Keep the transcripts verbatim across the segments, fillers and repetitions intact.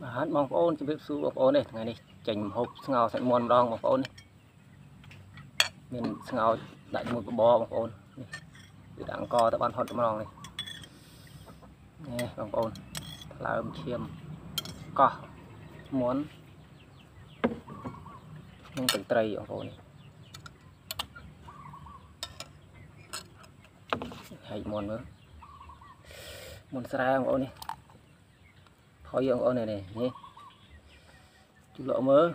Hát bong ôn cho biết su bong ôn này ngày này chỉnh hộp ngào sạch mòn đong bong ôn mình ngào đại một bò bong ôn để đặng co tại ban hot mòn này nè bong ôn là chiêm co muốn nhưng từng tray bong ôn này hay mòn nữa mòn xa bong ôn này thôi bong ôn này này nhé chú lộ mớ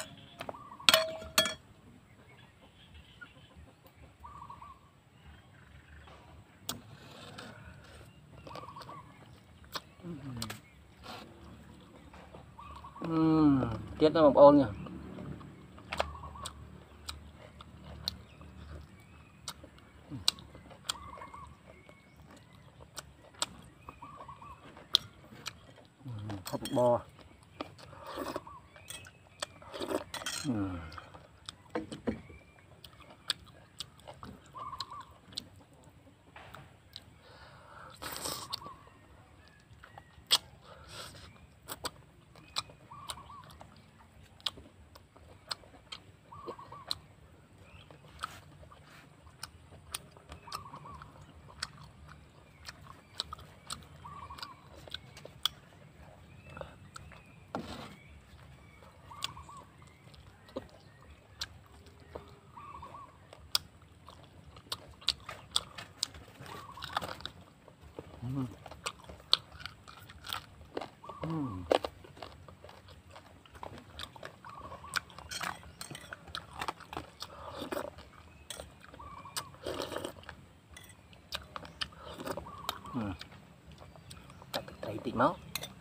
uhm, tiết ra một ôn nha hộp bò uhm. Mm. Mm. Mm. Cắt cái tí máu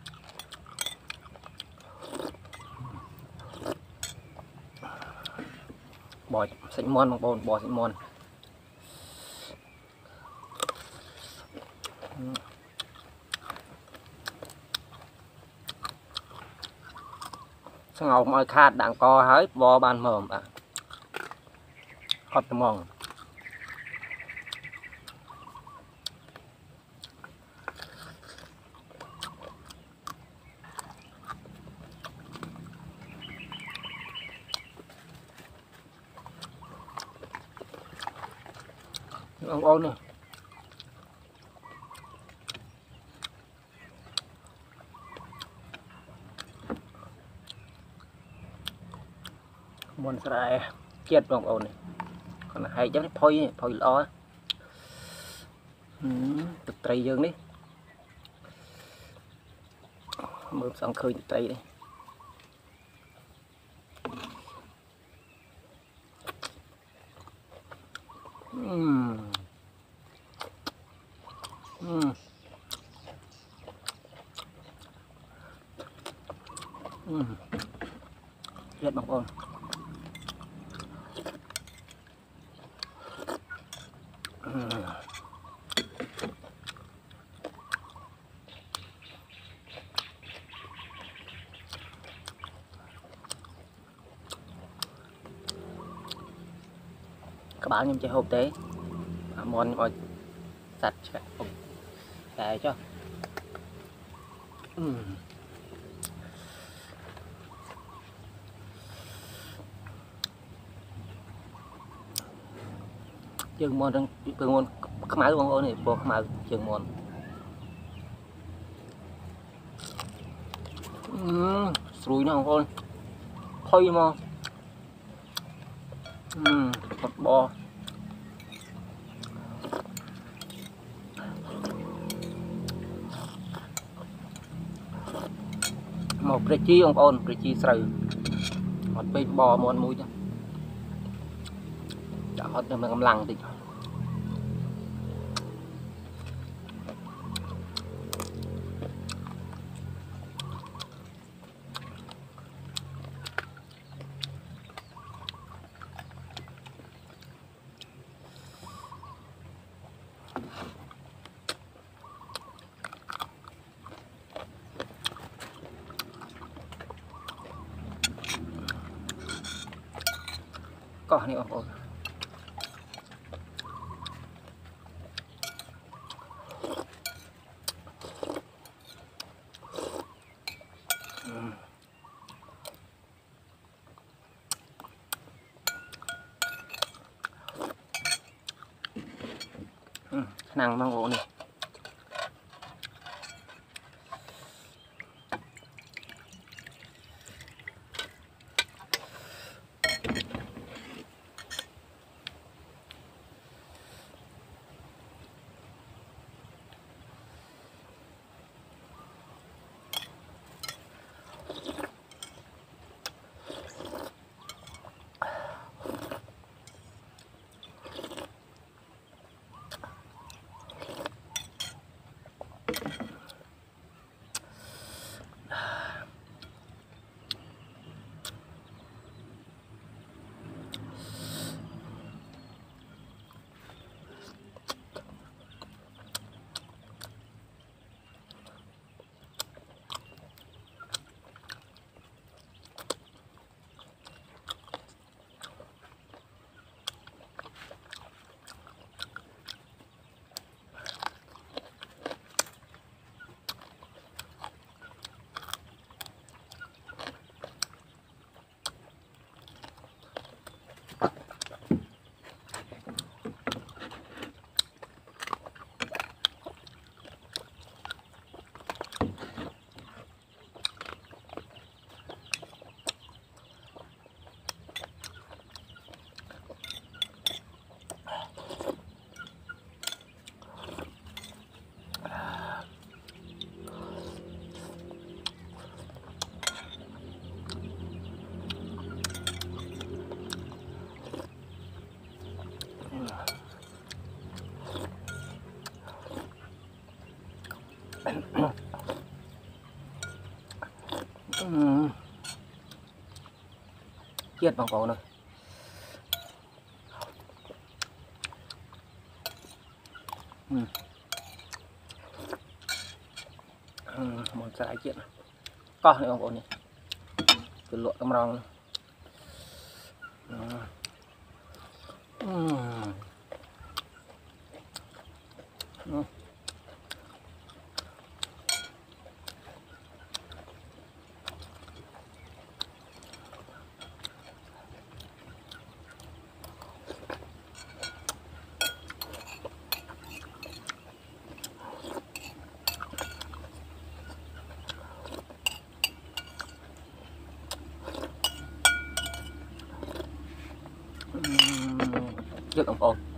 bò xanh mon bằng bồn bò xanh mon ngầu mọi khát đặng co hết bò ban mồm à hot mong ông ôn này môn sài chết bong ôn này còn hay chắc phôi phôi lo được tray dương đi mượn xong khơi được tray đi uhm. Uhm. Uhm. Chết bong ôn các bạn em chơi hộp tế món gọi sạch để cho uhm. trường môn đang trường môn không máu bong ôn này bộ không máu trường môn uhm. Sủi nó không thôi mà uhm. Hot bò một cái chi ông ôn cái chi sầu một bên bò món mũi đó đã hot cho mình cầm lăng thì có này ông ôn năng mang gỗ này chết bằng cổ này một cái chuyện có này bằng cổ này từ lụa cam rong chết bằng cổ